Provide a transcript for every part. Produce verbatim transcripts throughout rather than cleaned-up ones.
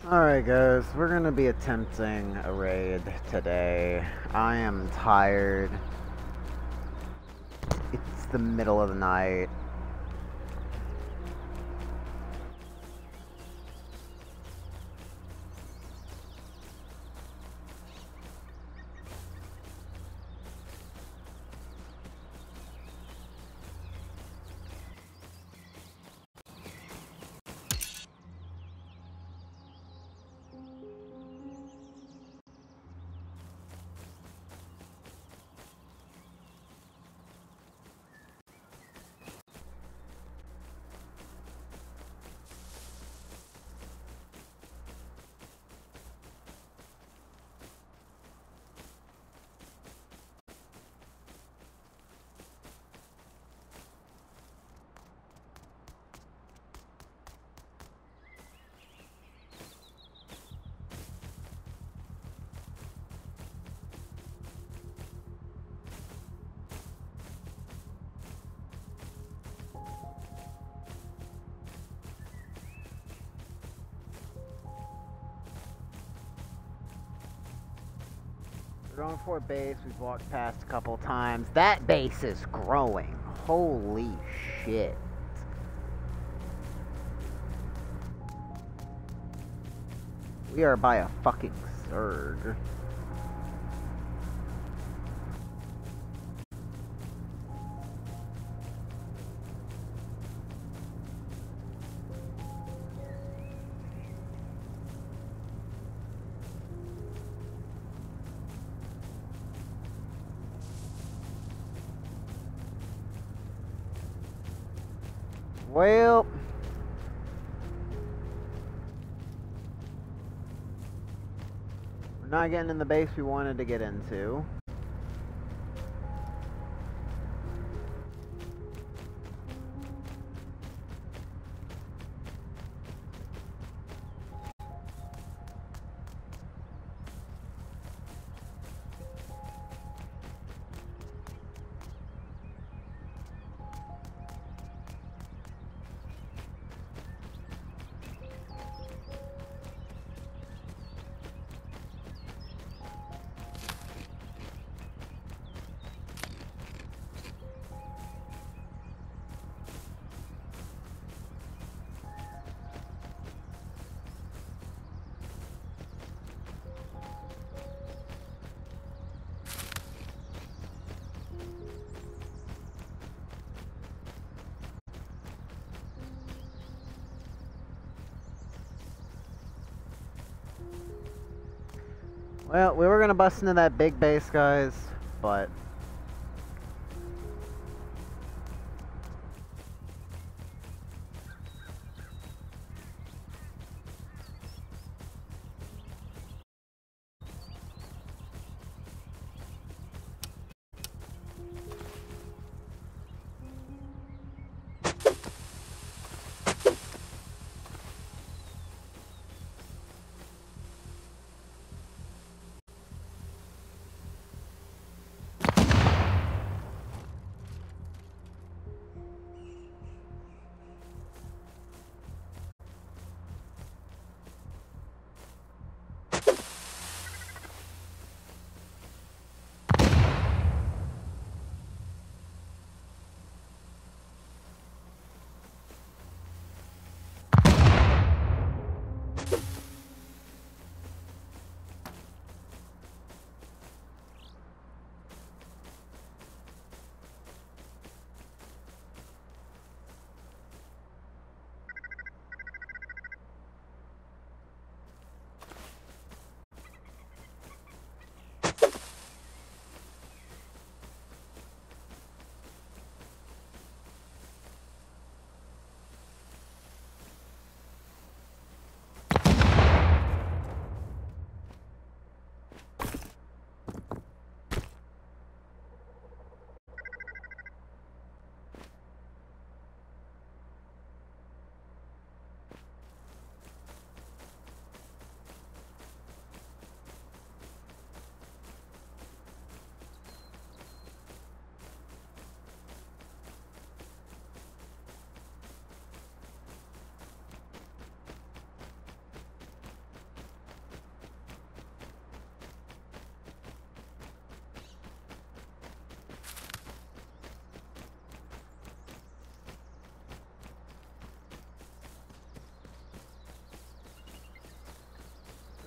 Alright guys, we're gonna be attempting a raid today. I am tired. It's the middle of the night. We're going for a base. We've walked past a couple times. That base is growing. Holy shit. We are by a fucking surge. Well, we're not getting in the base we wanted to get into. Well, we were gonna bust into that big base, guys, but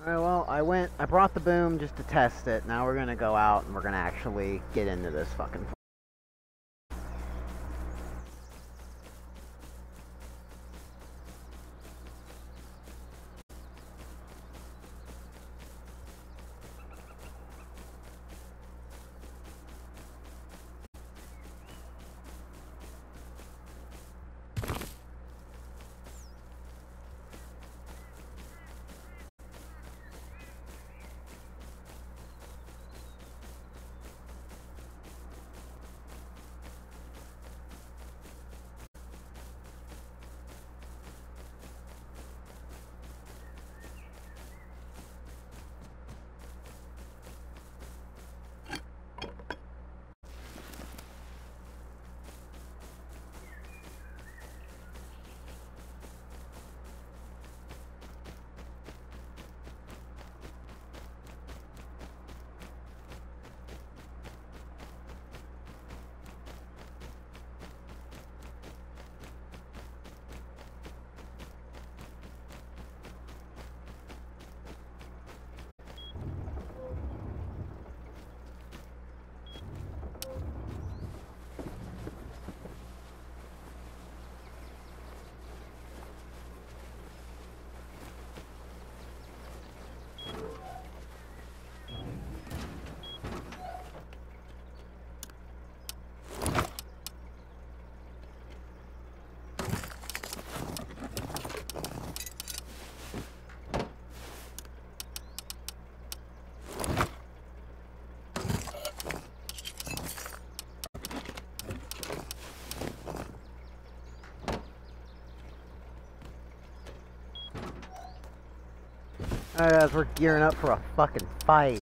Alright, well, I went, I brought the boom just to test it. Now we're gonna go out and we're gonna actually get into this fucking. Alright guys, we're gearing up for a fucking fight.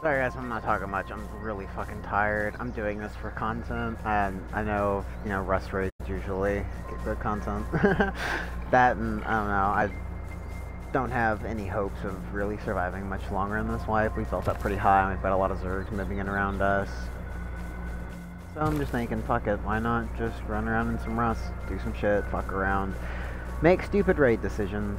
Sorry guys, I'm not talking much. I'm really fucking tired. I'm doing this for content, and I know, you know, Rust raids usually get good content. That and, I don't know, I don't have any hopes of really surviving much longer in this wipe. We built up pretty high, and we've got a lot of Zergs moving in around us. So I'm just thinking, fuck it, why not just run around in some Rust, do some shit, fuck around, make stupid raid decisions.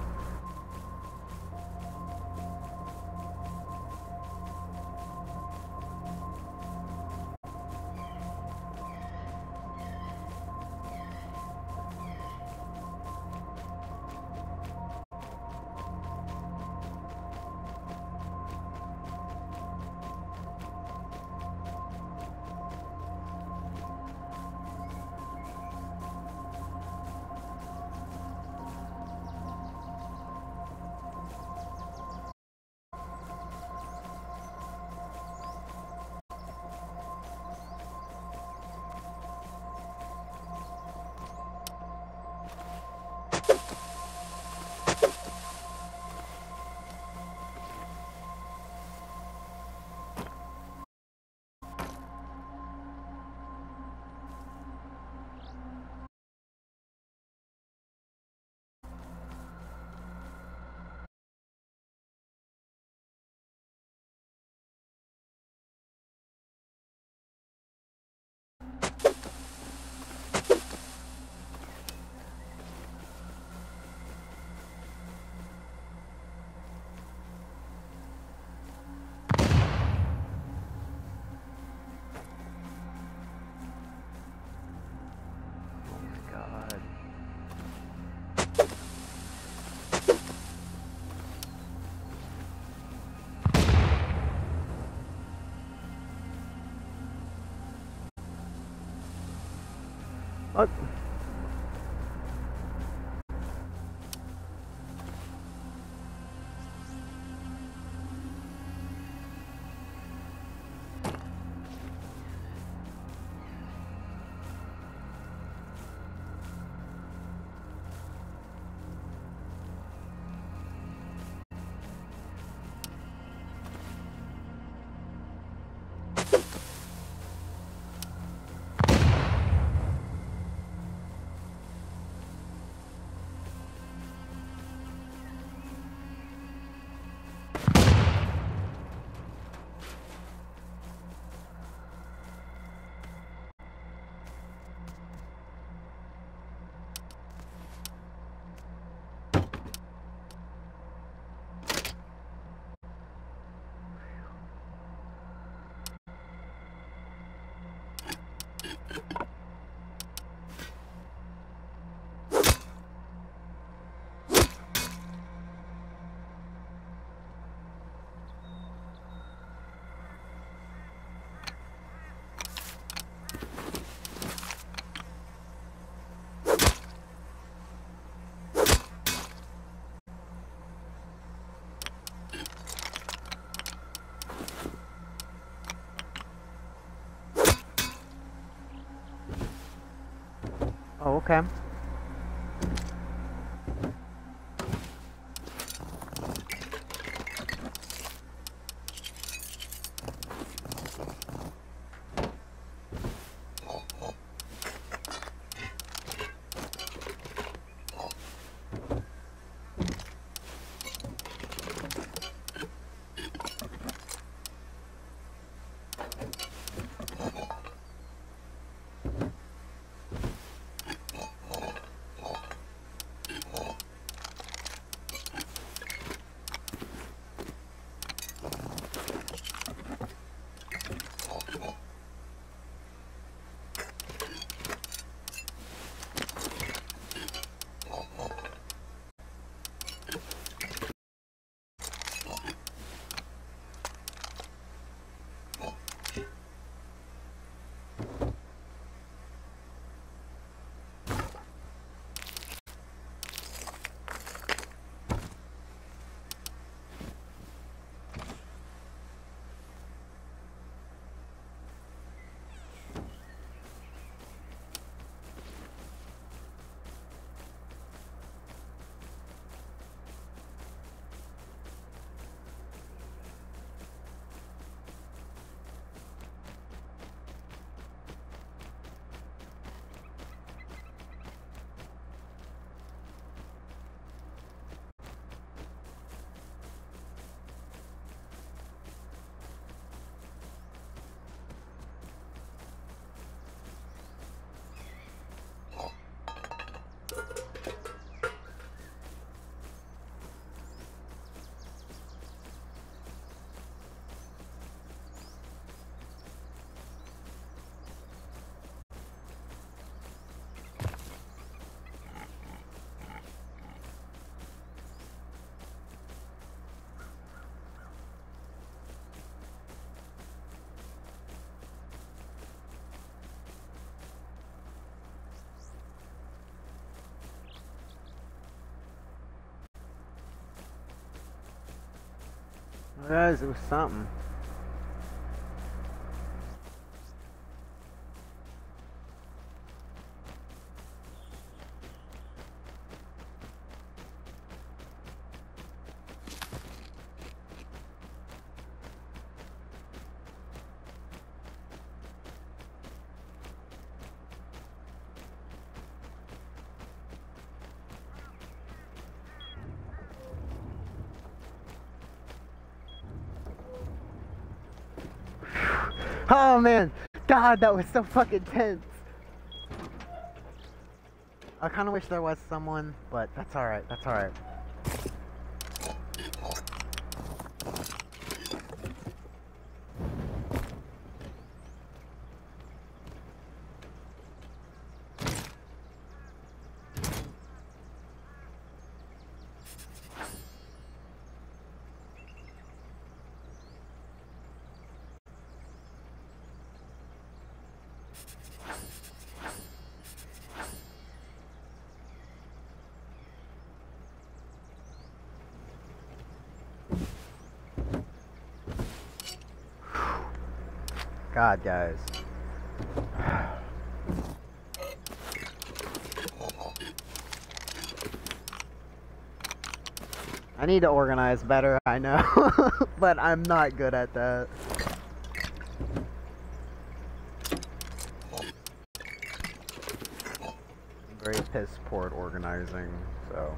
What? Oh, okay. It was, it was something. Oh man, God, that was so fucking tense. I kind of wish there was someone, but that's alright, that's alright. God, guys. I need to organize better, I know, but I'm not good at that. I'm very piss poor at organizing, so.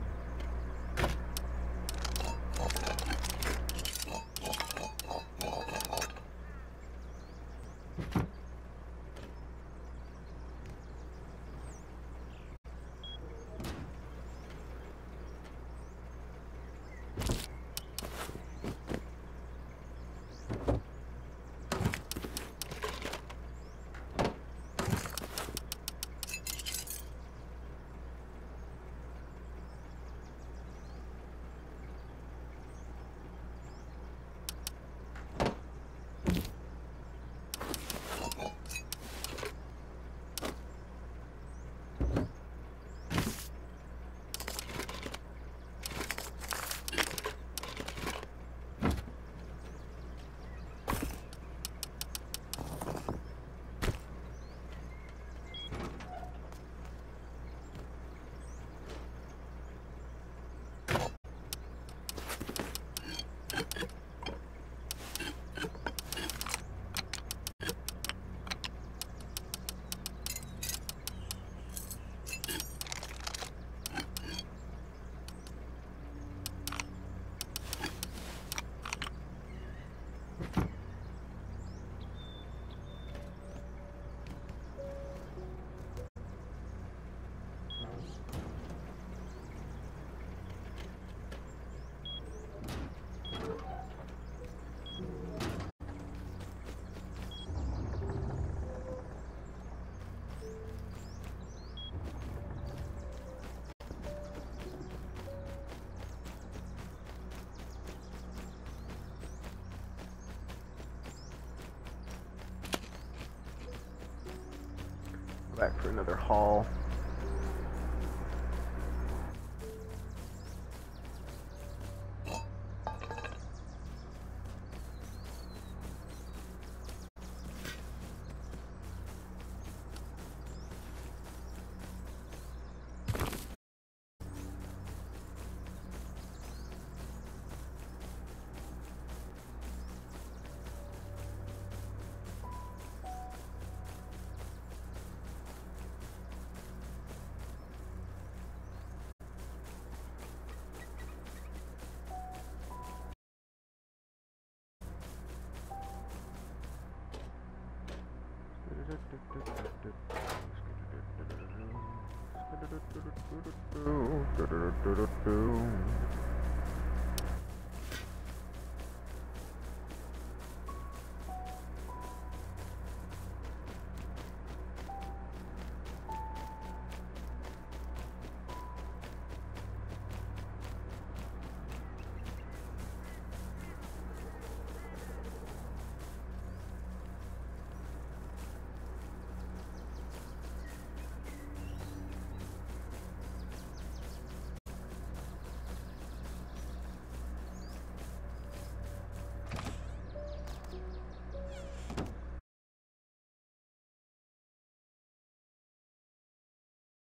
Back for another haul.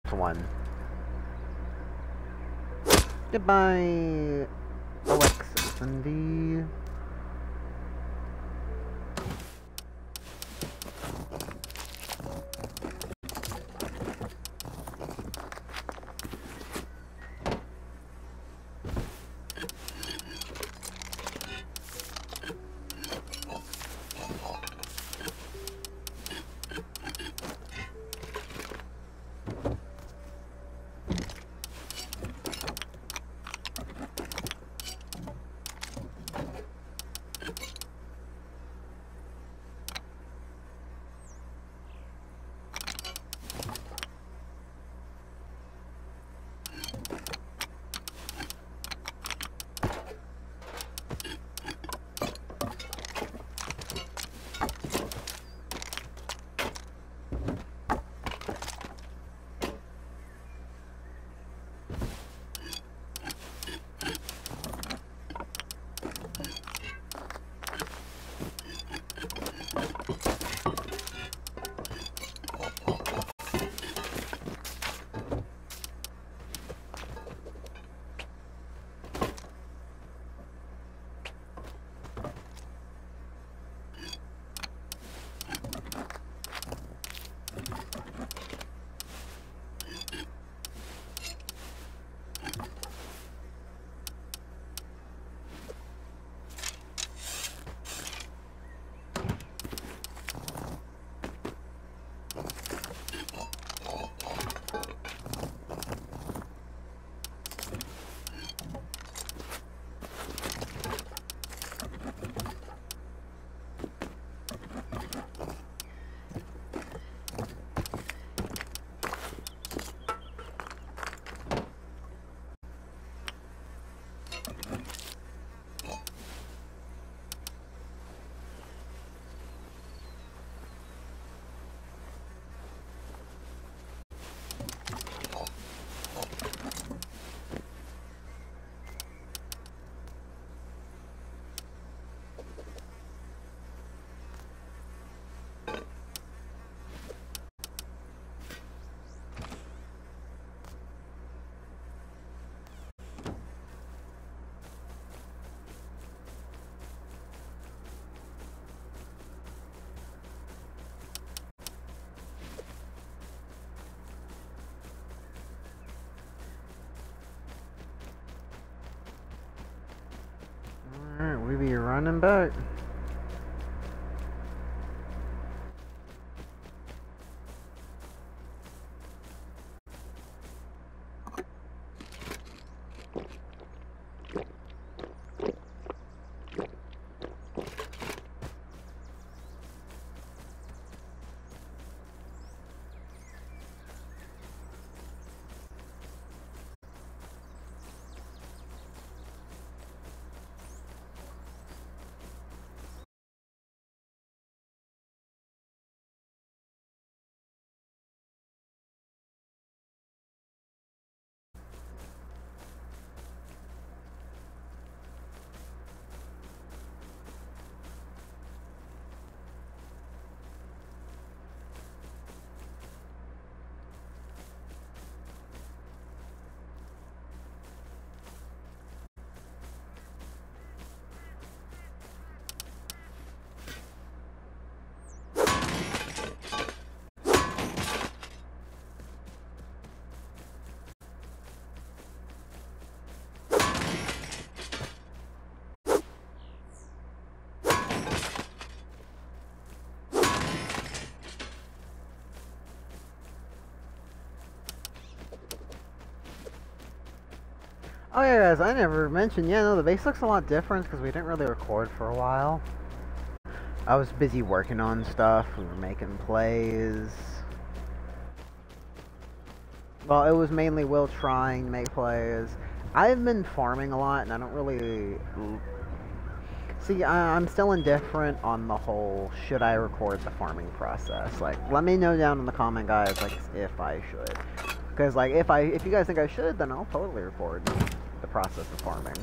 one. Goodbye, Alexis and V. Alright, we be running back. Oh yeah guys, I never mentioned, yeah no, the base looks a lot different because we didn't really record for a while. I was busy working on stuff, we were making plays. Well, it was mainly Will trying to make plays. I've been farming a lot and I don't really... See, I I'm still indifferent on the whole, should I record the farming process? Like, let me know down in the comment guys, like, if I should. Because, like, if I, if you guys think I should, then I'll totally record the process of farming.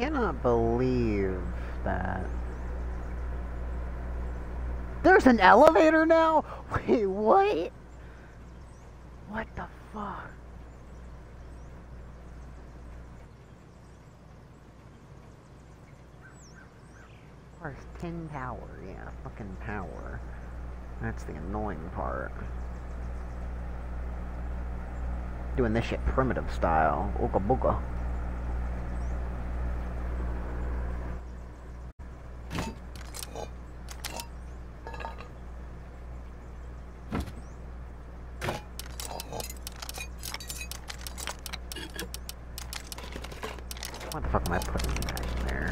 cannot believe that. There's an elevator now? Wait, what? What the fuck? Where's tin power? Yeah, fucking power. That's the annoying part. Doing this shit primitive style. Ooga booga. What the fuck am I putting back in there?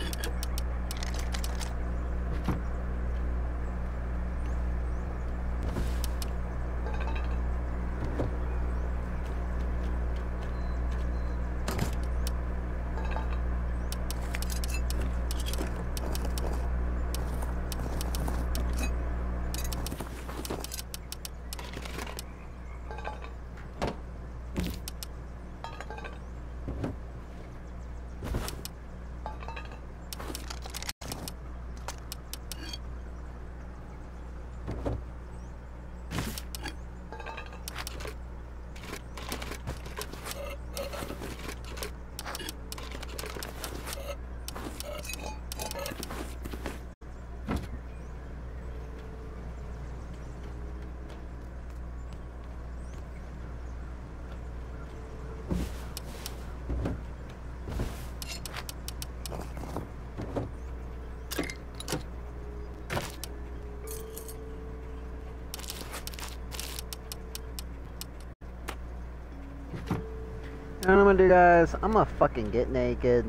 You know what I'm gonna do, guys? I'm gonna fucking get naked.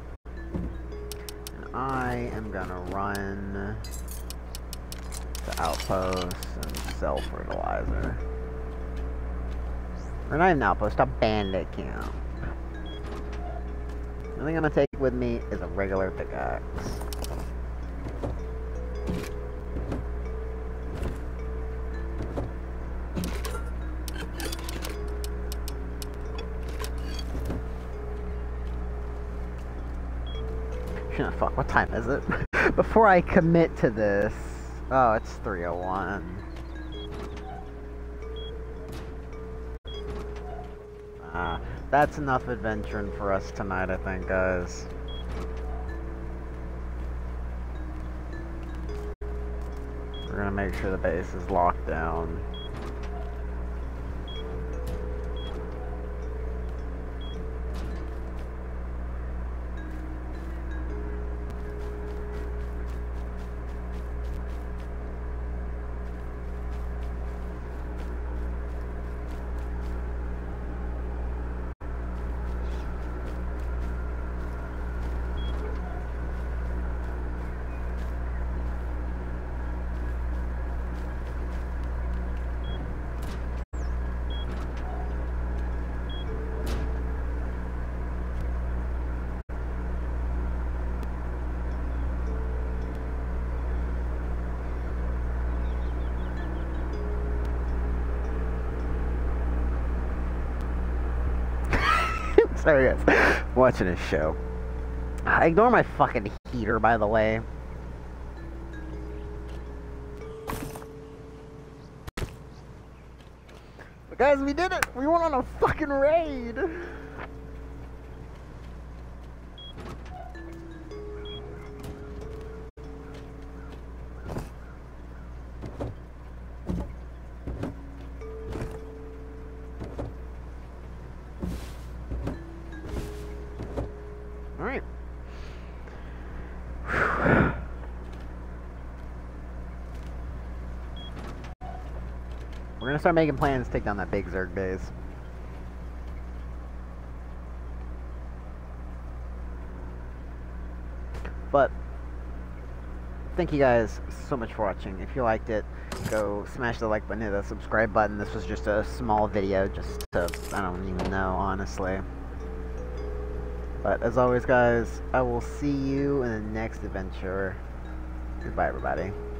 And I am gonna run to Outpost and sell fertilizer. Or not even Outpost, a bandit camp. The only thing I'm gonna take with me is a regular pickaxe. Fuck, what time is it? Before I commit to this. Oh, it's three oh one. Ah, that's enough adventuring for us tonight, I think, guys. We're gonna make sure the base is locked down. Sorry guys, watching a show. Ignore my fucking heater, by the way. But guys, we did it! We went on a fucking raid! Alright. We're gonna start making plans to take down that big Zerg base. But thank you guys so much for watching. If you liked it, go smash the like button, hit the subscribe button. This was just a small video, just to, I don't even know, honestly. But as always, guys, I will see you in the next adventure. Goodbye, everybody.